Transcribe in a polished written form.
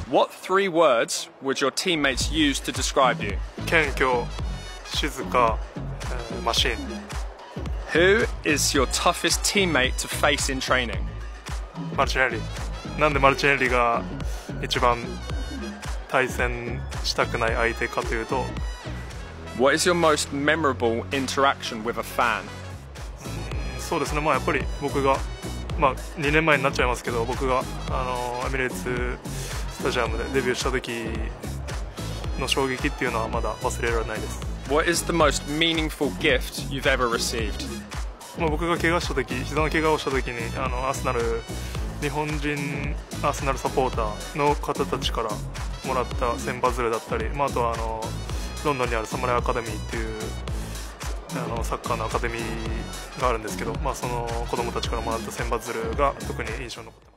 What 3 words would your teammates use to describe you? 謙虚、静か、マシン。 Who is your toughest teammate to face in training? マルチネリ。なんでマルチネリが一番対戦したくない相手かというと、 What is your most memorable interaction with a fan? そうですね、やっぱり僕が、2年前になっちゃいますけど、僕がエミレーツスタジアムでデビューした時の衝撃っていうのはまだ忘れられないです。 What is the most meaningful gift you've ever received? 僕が怪我した時、膝の怪我をした時にアーセナル、日本人アーセナルサポーターの方たちからもらった千羽鶴だったり、あとはロンドンにあるサムライアカデミーっていうサッカーのアカデミーがあるんですけど、その子供たちからもらった千羽鶴が特に印象に残ってます。